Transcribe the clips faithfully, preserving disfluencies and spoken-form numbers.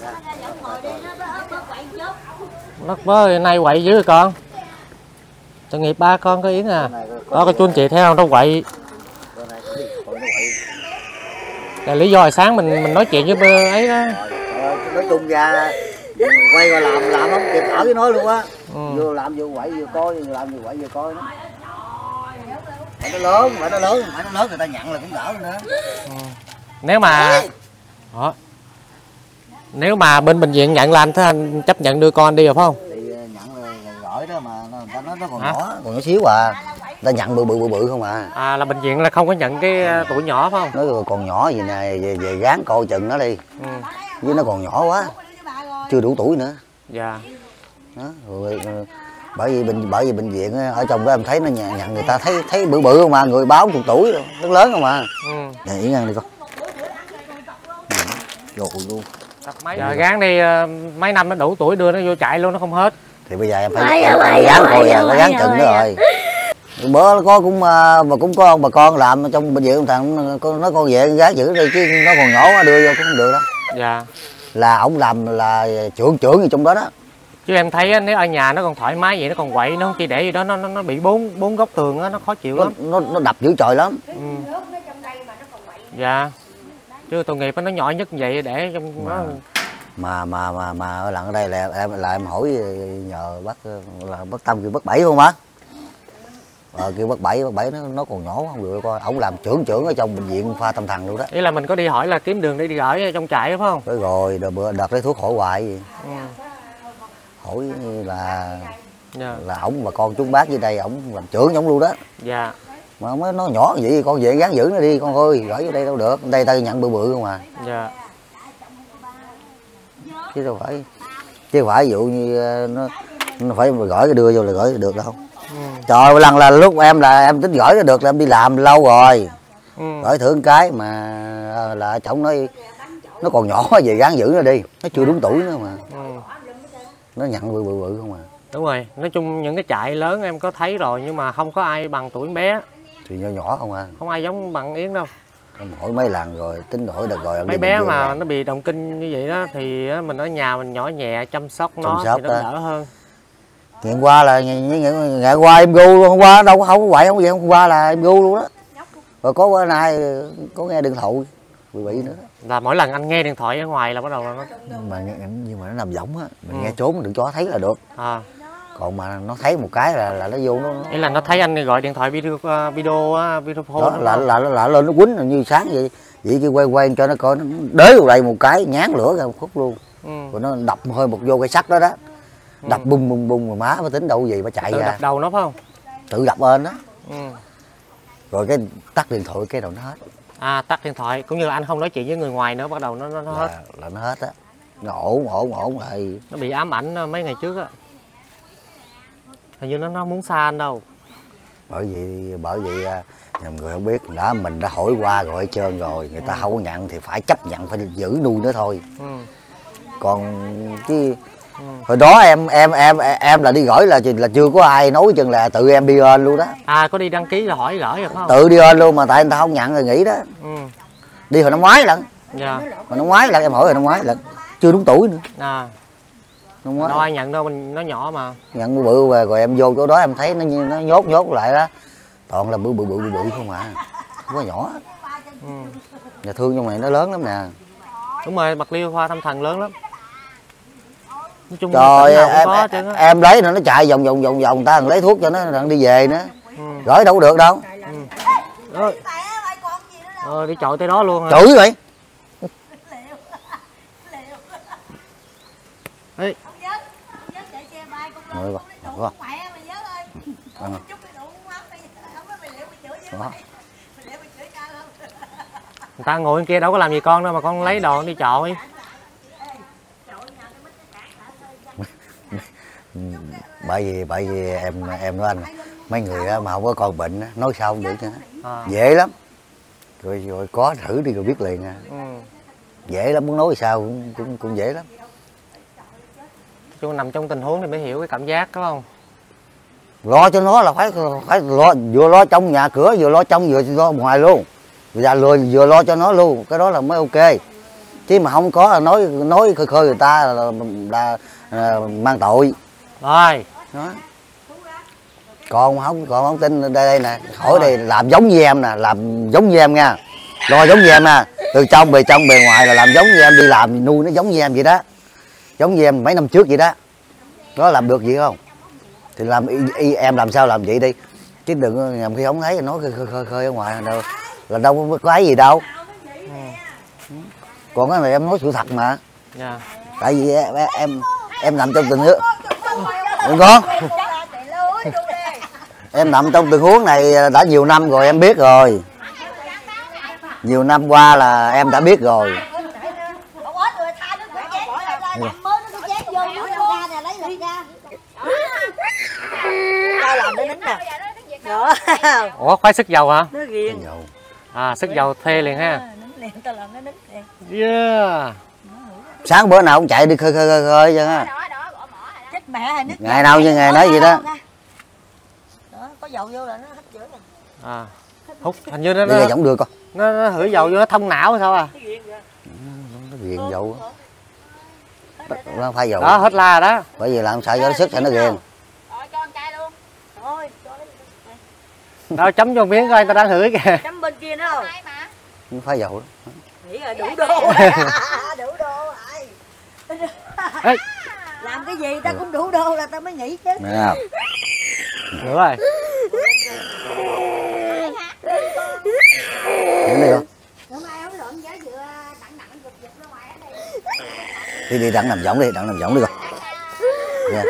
Nó mới nay quậy dữ rồi con. Tội nghiệp ba con có Yến à. Đó có chú anh chị thấy không, nó quậy. Là lý do là sáng mình mình nói chuyện với ấy đó. Nói chung ra quay qua làm làm không kịp thở với nói luôn á. Ừ. Vừa làm vừa quậy vừa coi, vừa làm vừa quậy vừa coi đó. Phải nó lớn, phải nó lớn, phải nó lớn người ta nhận là cũng đỡ nữa. Ừ. Nếu mà đó. Nếu mà bên bệnh viện nhận là anh thấy anh chấp nhận đưa con đi rồi phải không? Thì nhận rồi gửi đó mà nó nó, nó còn hả? Nhỏ, còn nhỏ xíu à. Ta nhận bự bự bự bự không à. À là bệnh viện là không có nhận cái tuổi nhỏ phải không? Nó còn nhỏ gì nè, về, về gán coi chừng nó đi. Ừ. Với nó còn nhỏ quá. Chưa đủ tuổi nữa. Dạ. Đó, rồi, bởi vì bệnh bởi vì bệnh viện ở trong đó em thấy nó nhận, nhận người ta thấy thấy bự bự không mà, người báo chục tuổi rồi, rất lớn không mà. Ừ. Này Yến ăn đi con. Rồi luôn. Giờ gán đi mấy năm nó đủ tuổi đưa nó vô chạy luôn nó không hết. Thì bây giờ em phải gán coi à, phải gán chừng nữa rồi. Bữa có cũng mà cũng có ông bà con làm trong bệnh viện thằng nó con về gán giữ đi chứ nó còn nhỏ quá đưa vô cũng không được đâu. Dạ. Là ổng làm là trưởng trưởng gì trong đó đó. Chứ em thấy nếu ở nhà nó còn thoải mái vậy nó còn quậy nó không chỉ để gì đó nó nó bị bốn bốn góc tường á nó khó chịu nó, lắm. Nó nó đập dữ trời lắm. Ừ. Dạ. Chứ tội nghiệp nó nhỏ nhất như vậy để trong mà, nó mà mà mà mà ở lần ở đây là em là em hỏi nhờ bác là bác Tâm kêu bác Bảy không má. Ờ kêu bác Bảy bác Bảy nó nó còn nhỏ không được coi ổng làm trưởng trưởng ở trong bệnh viện khoa tâm thần luôn đó. Ý là mình có đi hỏi là kiếm đường để đi gửi trong trại phải không? Phải rồi đợt bữa đợt lấy thuốc hỏi hoài gì. Ừ. Hỏi là dạ. Là ổng và con chú bác dưới đây ổng làm trưởng ổng luôn đó. Dạ. Mà mới nó nhỏ vậy con về gán giữ nó đi con ơi gửi vô đây đâu được đây ta nhận bự bự không à. Dạ. Chứ đâu phải chứ phải ví dụ như nó nó phải gửi cái đưa vô là gửi được đâu. Ừ. Trời lần là lúc em là em tính gửi được là em đi làm lâu rồi. Ừ. Gửi thử cái mà là chồng nói nó còn nhỏ về gán giữ nó đi nó chưa đúng tuổi nữa mà. Ừ. Nó nhận bự bự bự không à. Đúng rồi, nói chung những cái trại lớn em có thấy rồi nhưng mà không có ai bằng tuổi bé. Thì nhỏ nhỏ không à. Không ai giống bằng Yến đâu. Em hỏi mấy lần rồi, tính hỏi được rồi. Mấy bé mà nó bị động kinh như vậy đó thì mình ở nhà mình nhỏ nhẹ chăm sóc nó chăm sóc thì nó đó. Đỡ hơn. Ngày qua là ngày, ngày, ngày qua em gu luôn, hôm qua đâu có không có quậy không vậy, hôm qua là em gu luôn đó. Rồi có bữa nay có nghe điện thoại bị bị nữa. Là mỗi lần anh nghe điện thoại ở ngoài là bắt đầu là nó mà nhưng mà nó nằm võng á, mình ừ. nghe trốn đừng cho nó thấy là được. À. Còn mà nó thấy một cái là là nó vô nó ý là nó thấy anh gọi điện thoại video video video phone đó, là, là là là lên nó quýnh như sáng vậy vậy kia quay quay cho nó coi nó đới vào đây một cái nhán lửa ra một khúc luôn. Ừ. Rồi nó đập hơi một vô cái sắt đó đó. Đập ừ. bung bung bung mà má mới tính đâu gì mà chạy tự ra. Đập đầu nó phải không? Tự đập lên đó. Ừ. Rồi cái tắt điện thoại cái đầu nó hết. À tắt điện thoại cũng như là anh không nói chuyện với người ngoài nữa bắt đầu nó nó, nó là, hết. Là nó hết á. Nó ổn ổn ổn lại. Nó bị ám ảnh mấy ngày trước á. Hình như nó nó muốn xa anh đâu. Bởi vì bởi vì nhiều người không biết đã mình đã hỏi qua rồi hết trơn rồi người ta ừ. không có nhận thì phải chấp nhận phải giữ nuôi nữa thôi. Ừ. Còn chứ ừ. hồi đó em em em em là đi gửi là là chưa có ai nói chừng là tự em đi lên luôn đó. À có đi đăng ký là hỏi gửi rồi phải không? Tự đi lên luôn mà tại người ta không nhận rồi nghỉ đó. Ừ. Đi hồi năm ngoái lận. Dạ. Hồi năm ngoái là em hỏi hồi năm ngoái là chưa đúng tuổi nữa. À. Đâu ai nhận đâu mình nó nhỏ mà. Nhận bự bự về rồi em vô chỗ đó em thấy nó nó nhốt nhốt lại đó. Toàn là bự bự bự bự bự không à. Không có nhỏ. Ừ. Nhà thương trong này nó lớn lắm nè. Đúng rồi, Bạc Liêu khoa tâm thần lớn lắm. Nói chung trời em, em, em lấy nó nó chạy vòng vòng vòng vòng ta lấy thuốc cho nó đi về nữa. Ừ. Gửi đâu có được đâu. Ừ. Ờ, đi chọi tới đó luôn rồi. Chửi vậy. Ê. Ngồi vào, ngồi vào. Người ta ngồi bên kia đâu có làm gì con đâu mà con lấy đồ đi chọi. Bởi vì bởi vì em em nói anh mấy người mà không có con bệnh nói sao không được nữa. À. Dễ lắm. Rồi rồi có thử đi rồi biết liền à. Ừ. Dễ lắm muốn nói sao cũng cũng cũng dễ lắm. Chú nằm trong tình huống thì mới hiểu cái cảm giác đúng không? Lo cho nó là phải phải lo vừa lo trong nhà cửa vừa lo trong vừa lo ngoài luôn. Bây giờ lừa vừa lo cho nó luôn, cái đó là mới ok. chứ mà không có là nói nói khơi khơi người ta là, là, là, là mang tội rồi đó. Còn không còn không tin đây, đây nè hỏi đây làm giống như em nè, làm giống như em nha, lo giống như em nè, từ trong bề trong bề ngoài là làm giống như em, đi làm nuôi nó giống như em vậy đó, giống như em mấy năm trước vậy đó, có làm được gì không thì làm y, y, em làm sao làm vậy đi, chứ đừng nhầm khi không thấy nói khơi khơi khơi ở ngoài đâu là đâu có cái gì đâu. Ừ. Còn cái này em nói sự thật mà. Yeah. Tại vì em em, em nằm trong tình huống đừng con em nằm trong tình huống này đã nhiều năm rồi, em biết rồi, nhiều năm qua là em đã biết rồi. Ủa khoái sức dầu hả? Nó ghiền. À sức dầu thuê liền ha. Yeah. Sáng bữa nào cũng chạy đi khơi khơi khơi khơi chứ ha. Chết mẹ nứt. Ngày nào như ngày nói gì đó. Đó, có dầu vô là nó hít chữa nè. À. Hút hình như nó nó giống được con. Nó, nó hửi dầu vô nó thông não sao à? Nó ghiền dầu. Nó phải dầu. Đó hết la đó. Bởi vì làm sao cho nó sức thì nó ghiền. Đâu chấm vô miếng coi người ta đang hửi kìa. Chấm bên kia nữa không? Nó phải dầu đó. Nghĩ rồi đủ đô. Đủ đô rồi. Ê. Làm cái gì ta cũng đủ đô là ta mới nghĩ chứ. Nghe nào. Nữa rồi. Đến đây con. Đi đi đặng nằm võng đi, đặng nằm võng đi con. Nha.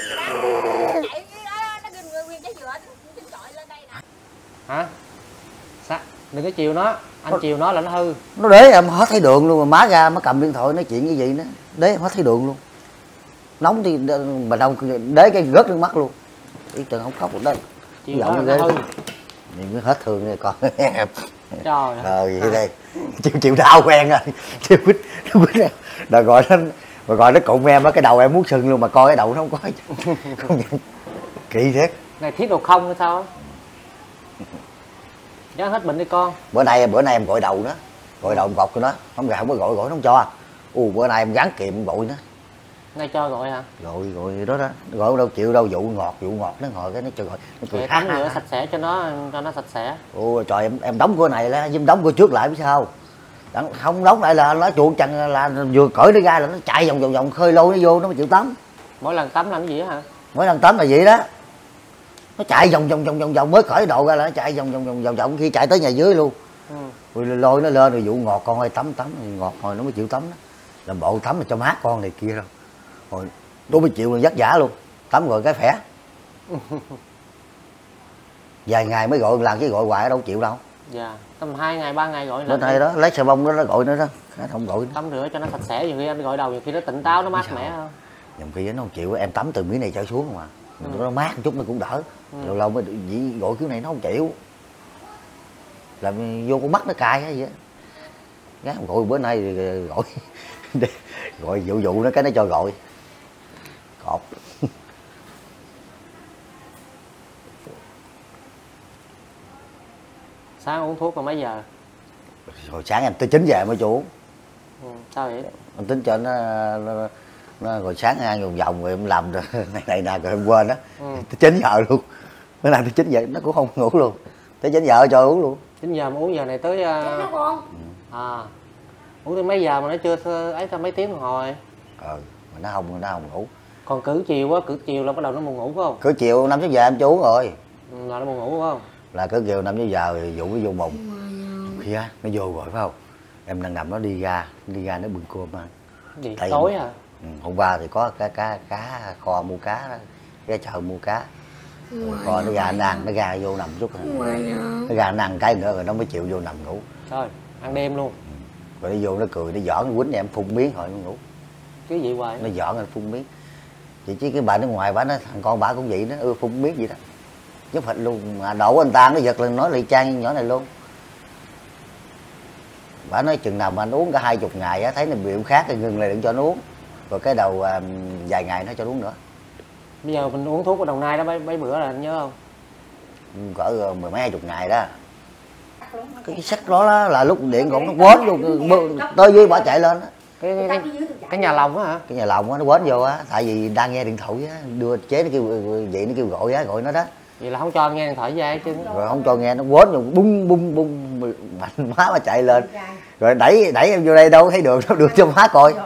Hả? Sao? Đừng có chiều nó, anh chiều nó là nó hư. Nó để em hết thấy đường luôn, mà má ra má cầm điện thoại nói chuyện như vậy nữa, để em hết thấy đường luôn. Nóng thì bà đâu để cái rớt nước mắt luôn. Ý tưởng không khóc được đây. Chiều nó là hư. Nhìn hết thương rồi con. Trời ơi. Vậy đây. Chịu chịu đau quen rồi. Chịu quýt nó quýt. Rồi gọi nó mà gọi nó cụng em á, cái đầu em muốn sưng luôn mà coi cái đầu nó không có. Không nhận. Kỳ thế. Này thiết đồ không hay sao? Dán hết bệnh đi con. Bữa nay bữa nay em gọi đầu nó, gọi đầu em gọt cho nó, không gà không có gọi gọi nó không cho. U bữa nay em gắn kiệm gọi nó. Nay cho gọi hả? Gọi gọi đó đó, gọi đâu chịu đâu, vụ ngọt vụ ngọt nó ngồi cái nó cho gọi nó cười tắm rửa sạch sẽ cho nó cho nó sạch sẽ. Ôi trời, em em đóng cửa này là em đóng cửa trước lại biết sao? Đặng, không đóng lại là nó chuột chẳng là vừa cởi nó ra là nó chạy vòng vòng vòng khơi lôi nó vô nó mới chịu tắm. Mỗi lần tắm làm cái gì hả? Mỗi lần tắm là vậy đó. Nó chạy vòng vòng vòng vòng vòng mới cởi đồ ra là nó chạy vòng vòng vòng vòng vòng khi chạy tới nhà dưới luôn. Ừ. Rồi lôi nó lên rồi vụ ngọt con ơi tắm tắm ngọt rồi nó mới chịu tắm đó. Làm bộ tắm là cho mát con này kia đâu. Rồi tôi mới chịu dắt giả luôn. Tắm rồi cái khỏe. Vài ngày mới gọi làm chứ gọi hoài đâu chịu đâu. Dạ, tầm hai ngày ba ngày gọi lên đây đó lấy xà bông đó nó gọi nữa đó, nó không gọi nữa. Tắm rửa cho nó sạch sẽ, nhiều khi anh gọi đầu nhiều khi nó tỉnh táo nó mát mẻ hơn. Nhiều khi nó không chịu, em tắm từ miếng này trở xuống mà. Ừ. Nó mát một chút nó cũng đỡ. Ừ. Lâu lâu mới chỉ gọi kiểu này nó không chịu. Làm vô con mắt nó cay hay vậy. Gái gọi bữa nay gọi gọi vụ vụ nó cái nó cho gọi. Cọp. Sáng uống thuốc vào mấy giờ? Hồi sáng em tới chín giờ mới cho uống. Ừ, sao vậy? Em tính cho nó, nó, nó rồi sáng ăn vòng vòng rồi em làm rồi này này nè rồi em quên đó. Ừ. Tới chín giờ luôn. Bữa nay tới chín giờ nó cũng không ngủ luôn. Tới chín giờ cho uống luôn. chín giờ mà uống giờ này tới uh... ừ. À. Uống tới mấy giờ mà nó chưa ấy sao mấy tiếng đồng hồ rồi. Ờ, mà nó không nó không ngủ. Còn cử chiều á, cử chiều là bắt đầu nó buồn ngủ phải không? Cử chiều năm sáu giờ em cho uống rồi. Ừ, là nó buồn ngủ phải không? Là cử chiều năm sáu giờ rồi dụ nó vô mùng. Khi á nó vô rồi phải không? Em đang nằm nó đi ra, đi ra nó bưng cơm ăn. Gì? Tại tối hả? Ừ, hôm qua thì có cá cá cá kho mua cá đó, ra chợ mua cá. Rồi nó ra nó ăn, nó ra vô nằm chút rồi. Nó ra nó ăn cái nữa rồi nó mới chịu vô nằm ngủ. Thôi, ăn đêm luôn. Ừ. Rồi nó vô nó cười, nó giỡn, nó quýnh em phun miếng rồi nó ngủ. Cái gì hoài? Nó giỡn nó phun miếng. Chị chứ cái bà nước ngoài bà nó thằng con bà cũng vậy đó, ưa phun miếng gì đó. Giúp hịch luôn, mà đổ anh ta nó giật lên nói lại trang nhỏ này luôn. Bà nói chừng nào mà anh uống cả hai chục ngày á, thấy nó bị khác thì ngừng lại đừng cho nó uống. Rồi cái đầu à, vài ngày nó cho uống nữa. Bây giờ mình uống thuốc ở Đồng Nai đó mấy, mấy bữa là anh nhớ không? Cỡ mười mấy hai chục ngày đó. Cái sách đó là lúc điện còn nó quên luôn, tới dưới bỏ chạy lên đó. cái cái, cái nhà lòng á hả? Cái nhà lòng á, nó quến vô á, tại vì đang nghe điện thoại á, đưa chế nó kêu vậy, nó kêu gọi á, gọi nó đó. Vậy là không cho nghe điện thoại với ai chứ. Rồi không cho nghe, nó quến rồi bung bung bung mạnh má mà chạy lên. Rồi đẩy đẩy em vô đây đâu thấy được, nó đưa cho má coi.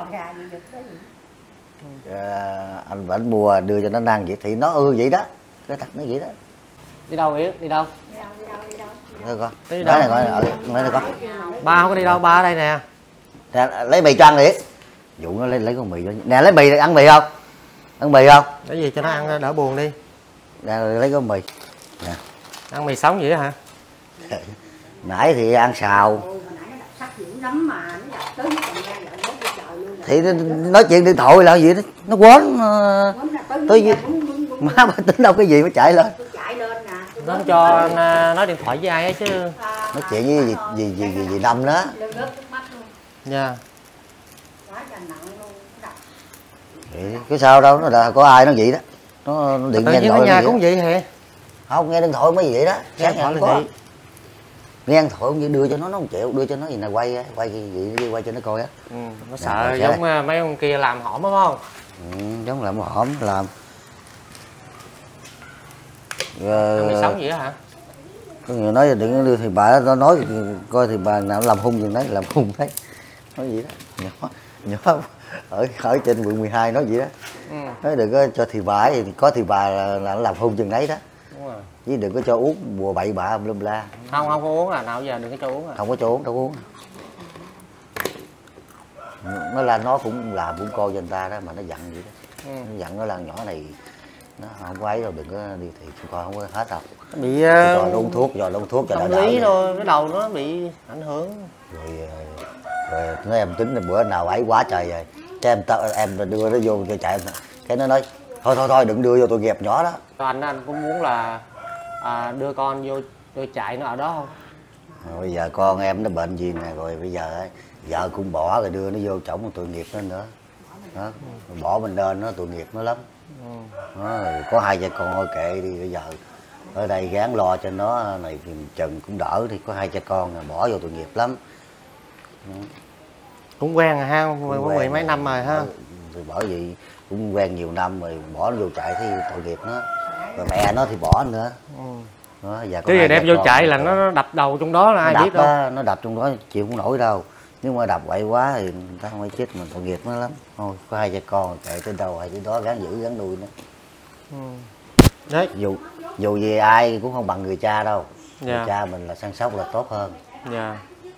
À, anh vẫn mua đưa cho nó ăn vậy thì nó ư vậy đó, cái thật nó vậy đó. Đi đâu Yến? Đi đâu? Thôi con. Đi Nói đâu? này coi, nói này con. Ba không có đi đâu, ba ở đây nè. Nè, lấy mì cho ăn đi. Dụ nó lấy lấy con mì cho. Nè lấy mì, ăn mì không? Ăn mì không? Lấy gì cho nó ăn đỡ buồn đi. Nè lấy con mì. Nè. Ăn mì sống vậy hả? Nãy thì ăn xào. Thì nó nói chuyện điện thoại là gì đó, nó quến tới gì má bà tính đâu cái gì mới chạy lên. Nó không cho nói điện thoại với ai ấy chứ. Nói chuyện với gì gì gì gì, gì Năm đó. Nha. Yeah. Cái sao đâu, nó là có ai nó vậy đó. Nó, nó điện nghe điện thoại. Ở nhà cũng vậy hả? Không, nghe điện thoại mới vậy đó. Nghe điện thoại là vậy. Nghe điện thoại không vậy, đưa cho nó nó không chịu, đưa cho nó gì nè, quay quay cái gì quay cho nó coi á. Ừ, nó sợ nè, giống đây. Mấy ông kia làm hổm đúng không? Ừ, giống làm hổm làm. Rồi... mì sống vậy hả? Có người nói đừng có đưa thì bà nó nói coi thì bà nào làm hung chừng đấy, làm hung đấy. Nói vậy đó. Nhỏ nhỏ ở ở trên quận mười hai nói vậy đó. Ừ. Nói đừng có cho thì bà thì có thì bà là, là nó làm hung chừng đấy đó. Đúng rồi. Chứ đừng có cho uống bùa bậy bạ lum la. Không không có uống à, nào giờ đừng có cho uống à. Không có cho uống, đâu uống. Nó là nó cũng làm cũng coi cho người ta đó mà nó giận vậy đó. Ừ. Nó giận nó là nhỏ này nó không có ấy đâu, đừng có đi thì coi không có hết đâu. Bị cho uống thuốc, cho uống thuốc cho tâm đỡ lý thôi, cái đầu nó bị ảnh hưởng. Rồi rồi nó em tính là bữa nào ấy quá trời rồi. Cái em em đưa nó vô cho chạy, cái nó nói thôi thôi thôi đừng đưa vô tội nghiệp nhỏ đó. Anh anh cũng muốn là à, đưa con vô vô chạy nó ở đó không? Rồi bây giờ con em nó bệnh gì nè, rồi bây giờ vợ cũng bỏ rồi đưa nó vô chổng một tội nghiệp nó nữa. Đó. Ừ. Bỏ mình lên nó tội nghiệp nó lắm. Ừ. Đó, có hai cha con thôi kệ đi, bây giờ ở đây gán lo cho nó này thì chừng cũng đỡ, thì có hai cha con là bỏ vô tội nghiệp lắm. Ừ. Cũng quen rồi ha, cũng có mười mấy năm rồi ha. Thì bởi vì cũng quen nhiều năm rồi, bỏ nó vô chạy thì tội nghiệp nó, rồi mẹ nó thì bỏ nữa. Ừ. Đó, giờ cái gì đem vô chạy là nó đập đầu trong đó là ai biết đâu. Đó, nó đập trong đó chịu không nổi đâu, nhưng mà đập quậy quá thì người ta không phải chết, mình tội nghiệp nó lắm. Thôi có hai cha con chạy tới đâu hay tới đó gắng giữ gắng nuôi nó. Ừ. Đấy, dù dù gì ai cũng không bằng người cha đâu. Dạ. Người cha mình là săn sóc là tốt hơn. Dạ.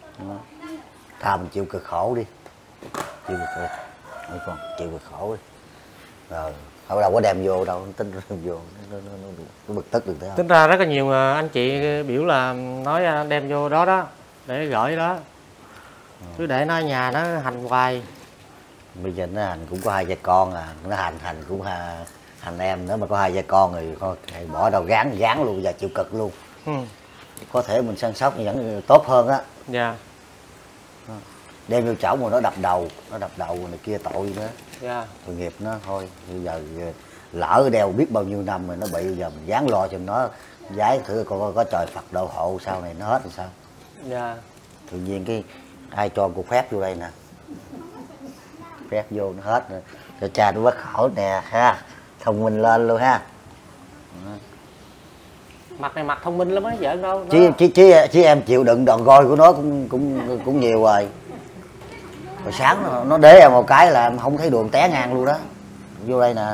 Thà mình chịu cực khổ đi, chịu cực khổ, mấy con chịu cực khổ đi, rồi không đâu có đem vô đâu, tính đem vô nó, nó, nó, nó bực tức được thế không? Tính ra rất là nhiều anh chị biểu là nói đem vô đó đó để gửi đó, ừ. Cứ để nó ở nhà nó hành hoài. Bây giờ nó hành cũng có hai cha con à, nó hành hành cũng hà, hành em nữa mà có hai cha con rồi thôi bỏ đâu gán gán luôn, giờ chịu cực luôn. Ừ. Có thể mình săn sóc vẫn tốt hơn á. Dạ. Đem vô chảo mà nó đập đầu, nó đập đầu này kia tội nữa. Dạ. Tội nghiệp nó thôi. Bây giờ lỡ đeo biết bao nhiêu năm rồi nó bị, giờ mình dán lo cho nó, giái thử coi có, có trời Phật độ hộ sau này nó hết thì sao. Dạ. Tự nhiên cái ai cho cô phép vô đây nè, phép vô nó hết rồi, cho cha nó bất khổ nè ha, thông minh lên luôn ha. Mặt này mặt thông minh lắm á, giỡn đâu. Chứ, chứ, chứ, chứ em chịu đựng đòn roi của nó cũng cũng cũng nhiều rồi. Rồi sáng nó, nó đế em một cái là em không thấy đường té ngang luôn đó. Vô đây nè,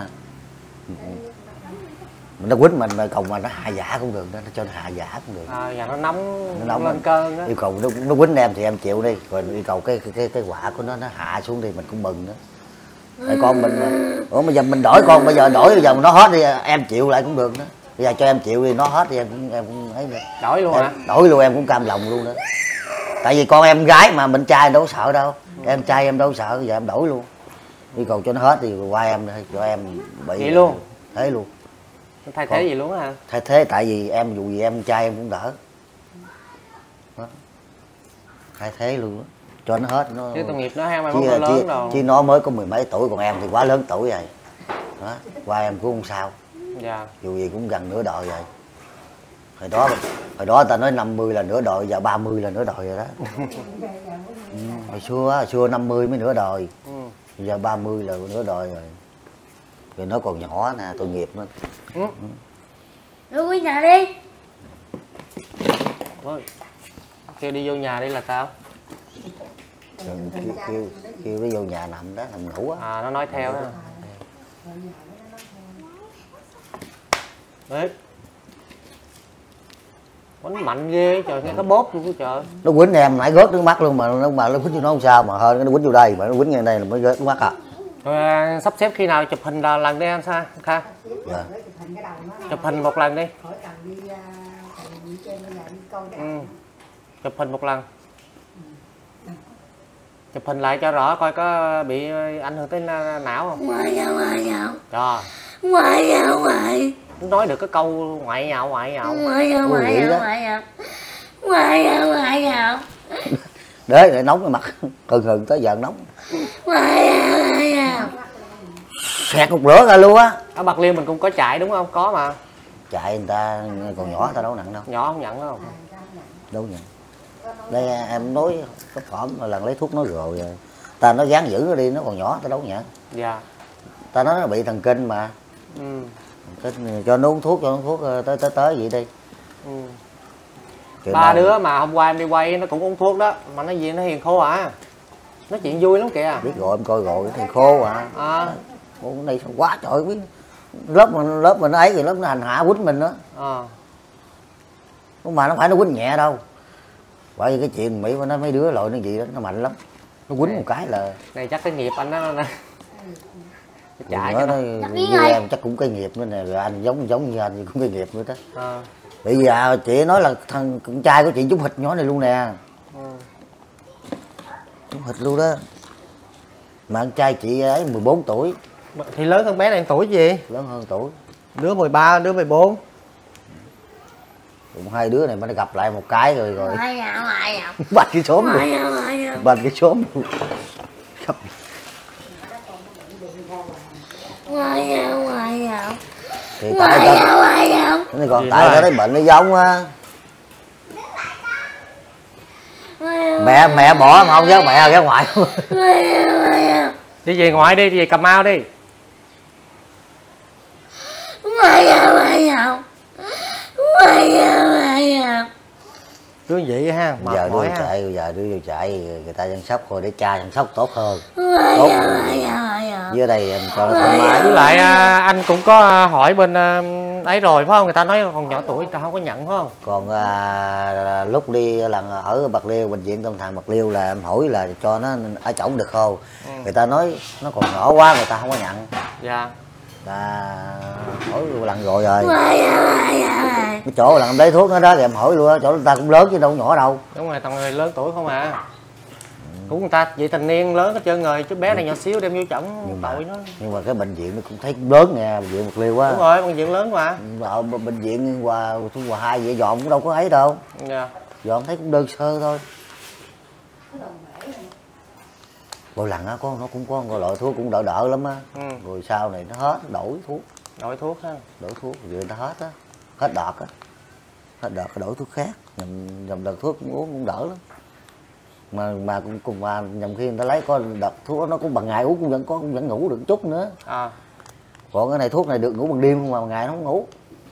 nó quýnh mình mà cùng mà nó hạ giả cũng được đó, nó cho nó hạ giả cũng được. À, và nó nóng, nó nóng lên cơn đó. Yêu cầu nó, nó quýnh em thì em chịu đi, còn yêu cầu cái cái cái, cái quả của nó nó hạ xuống thì mình cũng mừng nữa. Tại con mình, ủa bây giờ mình đổi con, bây giờ đổi bây giờ nó hết đi em chịu lại cũng được nữa. Bây giờ cho em chịu đi, nó hết thì em cũng em cũng ấy nữa. Đổi luôn em, hả? Đổi luôn em cũng cam lòng luôn đó. Tại vì con em gái mà mình trai đâu có sợ đâu. Ừ. Em trai em đâu có sợ, giờ em đổi luôn. Yêu cầu cho nó hết thì qua em cho em bị vậy luôn. Thế luôn. Thay thế gì luôn hả? Thay thế tại vì em dù gì em trai em cũng đỡ. Đó. Thay thế luôn đó. Cho nó hết nó. Chứ tội nghiệp nó hay mà nó lớn rồi. Chứ nó mới có mười mấy tuổi, còn em thì quá lớn tuổi rồi. Đó, qua em cũng không sao. Dạ. Dù gì cũng gần nửa đời rồi. Hồi đó hồi đó ta nói năm mươi là nửa đời, giờ ba mươi là nửa đời rồi đó. Ừ. Hồi xưa hồi xưa năm mươi mới nửa đời. Ừ. Giờ ba mươi là nửa đời rồi. Rồi nó còn nhỏ nè, tội nghiệp nó. Ừ. Đưa đi nhà đi. Ôi. Kêu đi vô nhà đi là sao? Kêu, kêu, kêu nó vô nhà nằm đó, nằm ngủ á. À, nó nói theo đó. Đấy. Quánh mạnh ghê, trời, nghe nó bóp luôn trời. Nó quýnh em nãy rớt nước mắt luôn mà nó mà nó quýnh cho nó không sao mà hơn nó quýnh vô đây mà nó quýnh ngay đây là mới rớt nước mắt à. Rồi à, sắp xếp khi nào chụp hình là lần đi anh Sa Kha? Dạ. Chụp hình một lần đi. Ừ. Chụp hình một lần. Chụp hình lại cho rõ coi có bị ảnh hưởng tới não không? Ngoại nhạo, ngoại nhạo. Cho. Ngoại nhạo, ngoại. Nói được cái câu ngoại nhạo ngoại nhạo. Ngoại nhạo, ngoại nhạo, ngoại nhạo. Ngoại nhạo, ngoại nhạo. Đấy, để nóng cái mặt hừng hừng tới giờ nóng. Ngoại nhạo, ngoại nhạo. Xẹt cục lửa ra luôn á. Ở Bạc Liêu mình cũng có chạy đúng không? Có mà. Chạy người ta còn nhỏ ta đâu nặng đâu. Nhỏ không nhận đâu. Đâu nhận. Đây em nói có phỏm mà lần lấy thuốc nó rồi rồi. Ta nó gán giữ nó đi, nó còn nhỏ ta đâu nhận. Dạ. Ta nói nó bị thần kinh mà. Ừ. Kinh, cho nó uống thuốc, cho nó uống thuốc tới tới tới vậy đi. Ừ. Chuyện Ba nào... đứa mà hôm qua em đi quay nó cũng uống thuốc đó. Mà nó gì nó hiền khô à. Nói chuyện vui lắm kìa. Biết rồi em coi rồi thì khô à. À. Ủa, này sao quá trời biết. Lớp mình lớp mình ấy thì lớp nó hành hạ quýnh mình đó. À. Mà nó phải nó quýnh nhẹ đâu. Bởi vì cái chuyện Mỹ nó mấy đứa loại nó gì đó nó mạnh lắm. Nó quýnh một cái là Này chắc cái nghiệp anh đó nè. Chạy nó, nó như em chắc cũng cái nghiệp nữa nè, rồi anh giống giống như anh thì cũng cái nghiệp nữa đó. À. Bây giờ chị nói là thằng con trai của chị trúng hịch nhỏ này luôn nè. Ừ. Trúng hịch luôn đó. Mà con trai chị ấy mười bốn tuổi. Thì lớn hơn bé này tuổi gì? Lớn hơn tuổi. Đứa mười ba, đứa mười bốn. Cũng hai đứa này mà nó gặp lại một cái rồi rồi. Ngoại nhạo, ngoại nhạo. Bạch cái xóm Ngoại luôn. nhạo, ngoại nhạo. Bạch cái xóm luôn. Ngoại nhạo, ngoại nhạo. Thì Ngoại tại nhạo, tao ngoại nhạo. nó còn tại tao thấy bệnh nó giống á. Mẹ mẹ bỏ mà không dám mẹ ra ngoài. Ngoại nhạo, ngoại nhạo. Đi về ngoại đi, đi về Cà Mau đi. Ngoại nhạo, ngoại nhạo. Ngoại nhạo, ngoại nhạo. Cứ vậy ha, mệt Giờ đưa mỏi vô ha. chạy, giờ đưa vô chạy người ta chăm sóc thôi để cha chăm sóc tốt hơn. Ngoại Tốt. nhạo, ngoại nhạo, ngoại nhạo. Dưới đây em cho nó thoải mái. Với lại à, anh cũng có à, hỏi bên à, ấy rồi phải không? Người ta nói còn nhỏ tuổi người ta không có nhận phải không? Còn à, lúc đi lần ở Bạc Liêu, bệnh viện tâm thần Bạc Liêu là em hỏi là cho nó ở chổng được không? Ừ. Người ta nói nó còn nhỏ quá người ta không có nhận. Dạ. Ta hỏi lần rồi rồi. Ngoại nhạo, ngoại nhạo. Cái chỗ lần em lấy thuốc nó đó thì em hỏi luôn á, chỗ người ta cũng lớn chứ đâu có nhỏ đâu. Đúng rồi, toàn người lớn tuổi không à. Ừ. Cũng người ta vậy thành niên lớn hết trơn rồi chứ bé này nhỏ xíu đem vô chổng Nhưng mà, tội nó. nhưng mà cái bệnh viện nó cũng thấy cũng lớn nè, bệnh viện Bạc Liêu á. Đúng rồi, bệnh viện lớn mà. Ở bệnh viện Hòa Thu Hòa hai vậy dọn cũng đâu có ấy đâu. Dạ. Dọn thấy cũng đơn sơ thôi. Mỗi lần á có nó cũng có một loại thuốc cũng đỡ đỡ lắm á. Ừ. Rồi sau này nó hết đổi thuốc, Đổi thuốc ha. đổi thuốc rồi nó hết á, hết đợt á, hết đợt đổi thuốc khác, nhầm nhầm đợt thuốc cũng uống cũng đỡ lắm. Mà mà cũng cùng mà nhầm khi người ta lấy có đợt thuốc nó cũng bằng ngày uống cũng vẫn có cũng vẫn ngủ được chút nữa. À. Còn cái này thuốc này được ngủ bằng đêm mà bằng ngày nó không ngủ.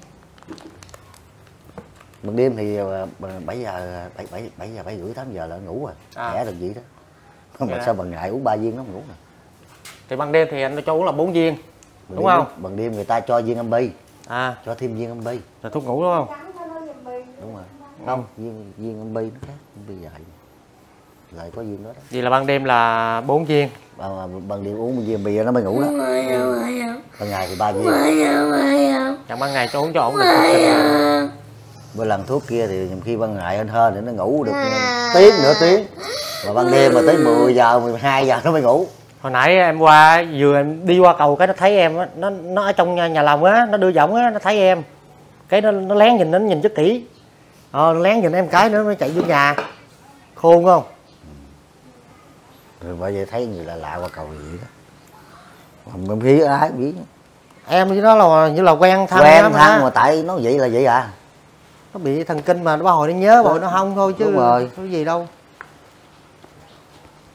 Ban đêm thì bảy giờ bảy bảy bảy giờ bảy rưỡi tám giờ là ngủ rồi, À. khỏe được vậy đó. Mà Dạ. sao bằng ngày uống ba viên nó không ngủ nè. Thì ban đêm thì anh cho uống là bốn viên. Bằng Đúng đêm, không? Bằng đêm người ta cho viên âm bi, À, cho thêm viên âm bi. là thuốc ngủ đúng không? Đúng rồi. Không. Viên viên âm bi nó khác, âm bi dài. Lại có viên đó đó. Vậy là ban đêm là bốn viên. Bằng, bằng đêm uống viên âm bi nó mới ngủ đó. Ngoại nhạo, ngoại nhạo. Ban ngày thì ba viên. Ngoại nhạo, ngoại nhạo. Chẳng ban ngày cho uống cho ổn định. Ngoại nhạo. Bữa lần thuốc kia thì nhiều khi ban ngày hơn hơn để nó ngủ được tiếng nửa tiếng. Mà ban đêm mà tới mười giờ mười hai giờ nó mới ngủ. Hồi nãy em qua vừa em đi qua cầu cái nó thấy em á, nó nó ở trong nhà, nhà lòng á, nó đưa giọng á, nó thấy em. Cái nó nó lén nhìn nó nhìn rất kỹ. Ờ nó lén nhìn em cái nữa nó chạy vô nhà. Khôn không? Rồi bởi vậy thấy người lạ lạ qua cầu vậy đó. Không khí ai cũng biết. Em với nó là như là quen thân Quen lắm thân á. mà tại nó vậy là vậy à. Nó bị thần kinh mà nó ba hồi nó nhớ, ba hồi nó không thôi chứ. Đúng rồi. Có gì đâu.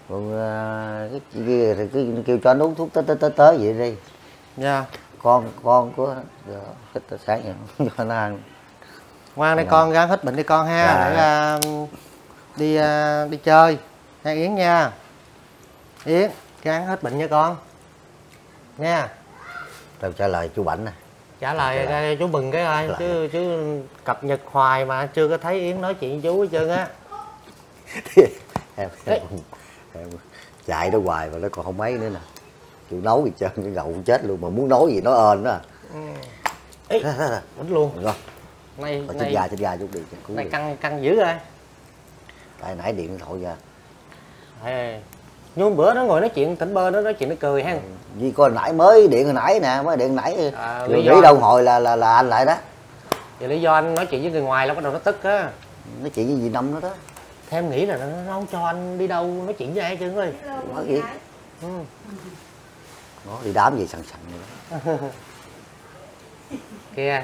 Còn uh, cái kia thì cứ kêu cho anh uống thuốc tới tới tới tới vậy đi. Dạ. Con con của thích sáng vậy cho nó ăn. Ngoan đây con, ráng hết bệnh đi con ha. Dạ. Để uh, đi uh, đi chơi nha Yến nha. Yến ráng hết bệnh nha con nha. Tao trả lời chú Bảnh nè. Trả lời đây, chú mừng cái ơi chứ chứ cập nhật hoài mà chưa có thấy Yến nói chuyện với chú hết trơn á. em, em, em chạy nó hoài mà nó còn không mấy nữa nè. Chịu nấu gì trơn cái gậu chết luôn mà muốn nói gì nó ên đó. Ừ. Ê, bánh luôn. Rồi. Này Chết này gà chết gà chút đi. này căng căng dữ rồi. Tại nãy điện thoại ra. Ê, nhưng bữa nó ngồi nói chuyện tỉnh bơ nó nói chuyện nó cười ha. Vì coi nãy mới điện hồi nãy nè, mới điện nãy à, nghĩ do... đâu hồi là là là anh lại đó. Vậy lý do anh nói chuyện với người ngoài là bắt đầu nó tức á. Nói chuyện với dì Năm đó đó. Theo em nghĩ là nó, nó không cho anh đi đâu nói chuyện với ai chứ ơi. Nói gì? Ừ. Nó đi đám gì sẵn sẵn vậy đó. Kìa.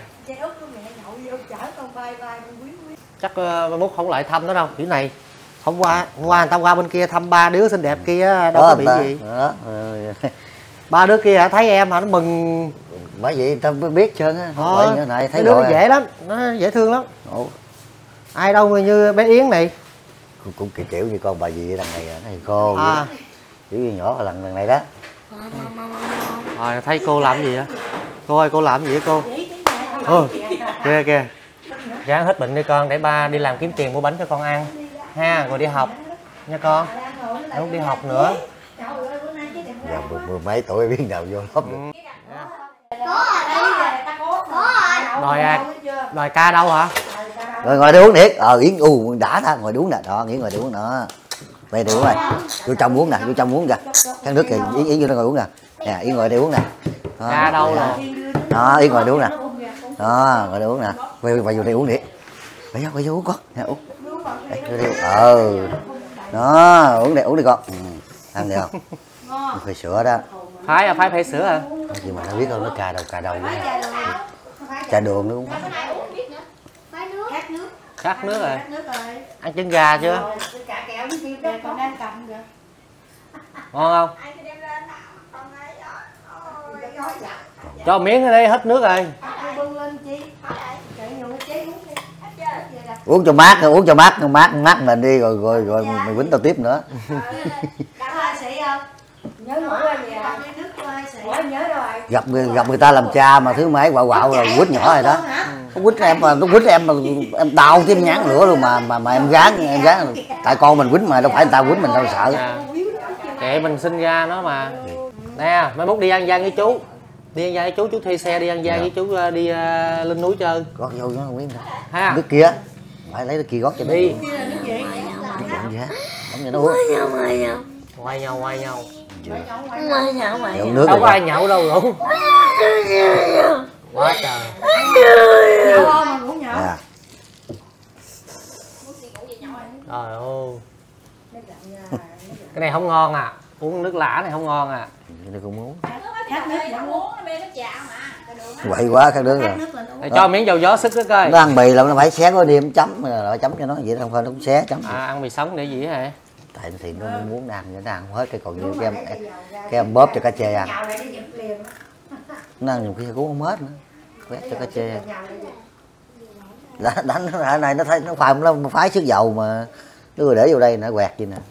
Chắc uh, mốt không lại thăm nó đâu. Kiểu này hôm qua hôm qua người ta qua bên kia thăm ba đứa xinh đẹp kia đâu đó, có bị ta. Gì đó. Ba đứa kia thấy em hả nó mừng. Bởi vậy tao mới biết trơn á. Ờ, như này thấy đứa nó à. dễ lắm, nó dễ thương lắm. Ủa. Ai đâu mà như bé Yến này cũng, cũng kiểu, kiểu như con bà dì đằng này này cô à. Kiểu như nhỏ lần lần này đó. Rồi thấy cô làm gì vậy? Cô ơi cô làm gì vậy cô? Ừ, kìa kìa. Ráng hết bệnh đi con để ba đi làm kiếm tiền mua bánh cho con ăn ha, rồi đi học nha con. Không đi học nữa. Giờ mười, mười mấy tuổi biết nào vô lớp được. Ừ. Đòi đòi ca đâu hả? Rồi ngồi đi uống điệt. Ờ Yến u đã ta ngồi đi uống nè. Đó Yến ngồi đi uống nữa. Về đi uống này. Vô trong uống nè, vô trong uống kìa. Khăn nước kìa, Yến Yến vô nó ngồi uống nè. Nè Yến ngồi đi uống nè. Đó, ca đâu rồi? Đó Yến ngồi đi uống nè. Đó ngồi đi uống nè. Về về vô đây uống điệt. Về vô về vô uống con. Nè uống. Đây, ờ. Đó uống đi uống đi con. Ừ. Ăn được không? Phải sữa đó. Phái à, phái phải sữa à? Nhưng mà nó biết không, nó cà đầu cà đầu nữa. Trà đường nữa cũng khát nước rồi. Ăn trứng gà chưa? Ngon không? Cho miếng ở đây hết nước rồi. Uống cho mát, uống cho mát, mát mát mình đi rồi rồi rồi mình quýnh tao tiếp nữa. gặp người gặp người ta làm cha mà thứ mấy quạo quạo là quýt nhỏ rồi đó. Nó quýt em mà nó quýt em mà em đau thêm nhán nữa luôn mà mà mà em gán em gán tại con mình quýt mà đâu phải người ta quýt mình đâu sợ. À, kệ mình sinh ra nó mà. Nè mai mốt đi ăn gian với chú, đi ăn gian với chú, chú thuê xe đi ăn gian với chú đi uh, lên núi chơi. Gót vô nó không biết đâu. Ha. Nước kia phải lấy nước kia gót cho nó đi. Nó uống. Ngoài nhau ngoài nhau. Ngoài nhậu ngoài nhậu. Nước đâu có ai nhậu đâu rồi. Quá trời. À. Trời ơi. Cái này không ngon à. Uống nước lã này không ngon à. Cái này không muốn. Khát nước vẫn uống nó bê nước trà mà. Quậy quá khát nước rồi. Để cho miếng dầu gió sức đó coi. Nó ăn mì là nó phải xé có đêm chấm rồi chấm cho nó vậy không phải nó cũng xé chấm. À ăn mì sống để gì hả? Tại thì nó muốn ăn nó ăn không hết cái còn như cái em cái em bóp cho cá chê ăn. Nó ăn nhiều khi cũng không hết nữa. Quét cho cá chê. Đánh đánh nó này nó thấy nó phải nó phái sức dầu mà nó rồi để vô đây nó quẹt vậy nè.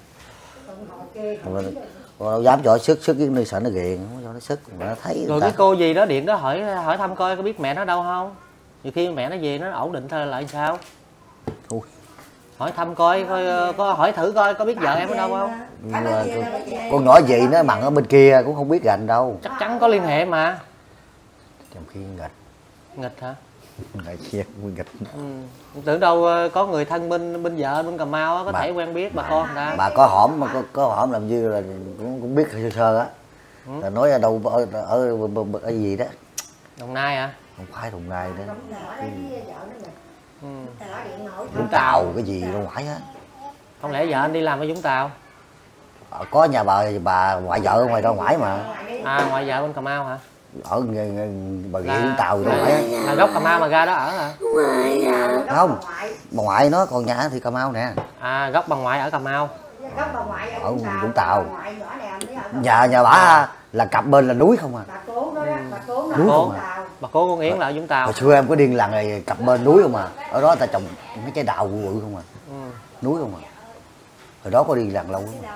Còn đâu dám cho sức sức cái nơi sợ nó ghiền không cho nó sức mà nó thấy. Rồi cái cô gì đó điện đó hỏi hỏi thăm coi có biết mẹ nó đâu không? Nhiều khi mẹ nó về nó ổn định thôi lại sao? Ui. Hỏi thăm coi coi có hỏi thử coi có biết vợ em ở đâu không? Nhưng mà con nhỏ gì nó mặn ở bên kia cũng không biết gành đâu. Chắc chắn có liên hệ mà. Trong khi nghịch. Nghịch hả? Đại kia nghịch. Ừ. Tưởng đâu có người thân bên bên vợ bên Cà Mau á, có bà, thể quen biết bà con người ta. Bà có hổm mà có, có hổm làm như là cũng cũng biết sơ sơ á. Ừ. Là nói ở đâu ở, ở, ở, ở, ở gì đó. Đồng Nai hả? Không phải Đồng Nai đó. Ừ. Vũng Tàu cái gì đâu ngoại á. Không lẽ vợ anh đi làm ở Vũng Tàu? Có nhà bà bà ngoại vợ ở ngoài đâu ngoại mà. À ngoại vợ bên Cà Mau hả? Ở bà Rịa Vũng Tàu đâu ngoại á. Là gốc Cà Mau mà ra đó ở hả? Không, bà ngoại nó còn nhà thì Cà Mau nè. À gốc bà ngoại ở Cà Mau. ở Vũng Tàu. Nhà nhà bả là cặp bên là núi không à. Núi không à. Bà cố con Yến là ở Vũng Tàu. Hồi xưa em có điên làng này cặp bên núi không à. Ở đó người ta trồng mấy trái đào bự không à. Ừ. Núi không à. Hồi đó có điên làng lâu lắm.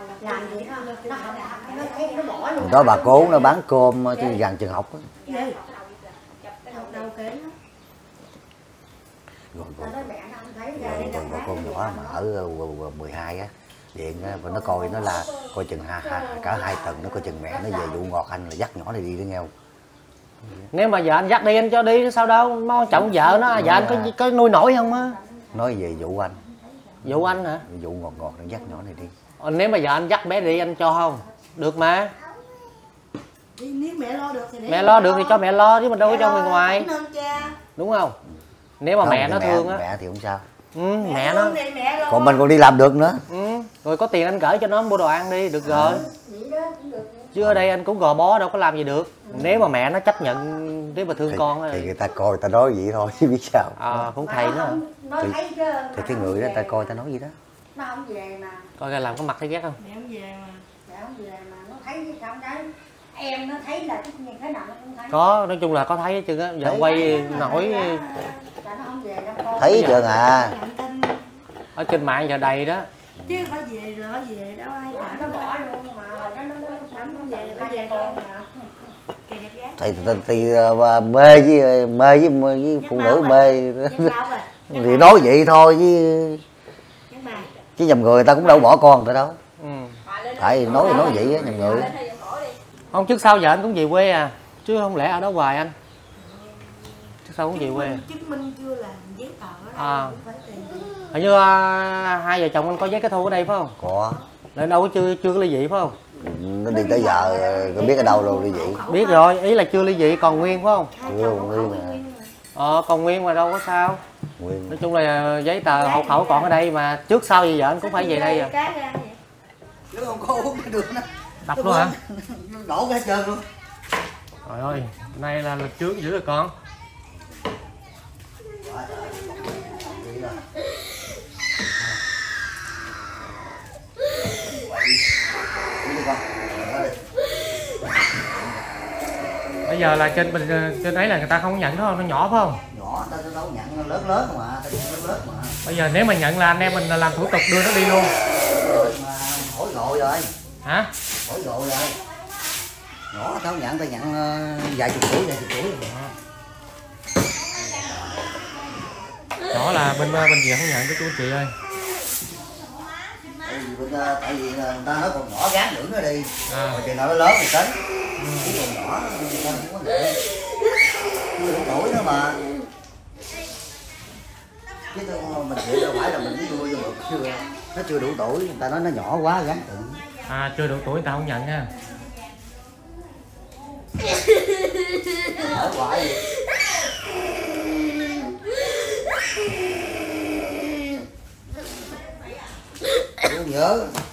Hồi đó bà cố nó bán cơm trên gần trường học á. Rồi, rồi, rồi, rồi bà con nhỏ mà ở mười hai á, điện á, nó coi nó là coi chừng ha, ha, cả hai tuần nó coi chừng mẹ nó về vụ ngọt anh là dắt nhỏ này đi đó nghe không? Nếu mà vợ anh dắt đi anh cho đi sao đâu, nó trọng vợ nó, vợ anh có có nuôi nổi không á? Nói về vụ anh. Vụ anh hả? Vụ ngọt ngọt nó dắt nhỏ này đi. Ờ, nếu mà vợ anh dắt bé đi anh cho không? Được mà. Nếu mẹ lo được thì để mẹ lo được thì cho mẹ lo chứ mình đâu có cho người ngoài. Đúng không? Nếu mà không, mẹ nó mẹ, thương á. Mẹ thì không sao. Ừ, mẹ, mẹ nó. Mẹ còn mình còn đi làm được nữa. Ừ, rồi có tiền anh gửi cho nó mua đồ ăn đi, được rồi. Chứ ở đây anh cũng gò bó đâu có làm gì được. Nếu mà mẹ nó chấp nhận nếu mà thương thì, con á. Thì người ta coi người ta nói vậy thôi chứ biết sao. À, cũng thầy nữa hả? Thì, thì cái người đó người ta coi người ta nói gì đó. Nó không về mà. Coi ra làm có mặt thấy ghét không? Mẹ không về mà. Mẹ không về mà nó thấy sao cái em nó thấy là cái nào nó cũng thấy. Có, nói chung là có thấy chứ á, giờ thấy, quay nổi thấy chưa à. Ở trên mạng giờ đầy đó. Chứ phải về rồi về đâu ai cả nó bỏ luôn mà nó nó nó nó về nó về con mà. Thì, thì, thì uh, mê với mê với, với phụ nữ mê thì nói vậy thôi chứ chứ nhầm người ta cũng đâu bỏ con người ta đâu. Ừ. Tại nói nói vậy á nhầm người. Không, trước sau giờ anh cũng về quê à, chứ không lẽ ở đó hoài anh. Trước sau cũng về quê. Chứng minh chưa là giấy tờ ở à. Hình như à, hai vợ chồng anh có giấy kết hôn ở đây phải không? Có. Nên đâu có chưa chưa có ly dị phải không? Nó đi tới giờ có biết ở đâu đâu ly dị. Biết rồi, ý là chưa ly dị còn nguyên phải không? Chưa nguyên mà. Ờ còn nguyên mà đâu có sao. Nguyên. Nói chung là giấy tờ hộ khẩu còn ở đây mà trước sau gì vợ anh cũng phải về đây à. Chứ không có uống cái đường đó. Đập luôn hả? Đổ cả trơn luôn. Trời ơi, nay là lịch trước dữ rồi con. Bây giờ là trên bình trên đấy là người ta không nhận đó, nó nhỏ phải không? Nhỏ ta đâu nhận nó lớn lớn mà, ta lớn lớn mà. Bây giờ nếu mà nhận là anh em mình làm thủ tục đưa nó đi luôn. Mà hỏi gội rồi. Hả? Hỏi gội rồi. Nhỏ tao nhận ta nhận uh, vài chục tuổi vài chục tuổi rồi. Nhỏ là bên bên gì không nhận cái chú chị ơi. Tại vì, bên, tại vì người ta nói còn nhỏ gán dưỡng nó đi. À. Rồi chừng nào nó lớn thì tính. Ừ. Còn nhỏ người ta không có nhận. Chưa đủ tuổi nữa mà. Chứ mình nghĩ đâu phải là mình mới nuôi vô được chưa. Nó chưa đủ tuổi, người ta nói nó nhỏ quá gán dưỡng. À chưa đủ tuổi người ta không nhận nha. Ở hoài gì? Không nhớ.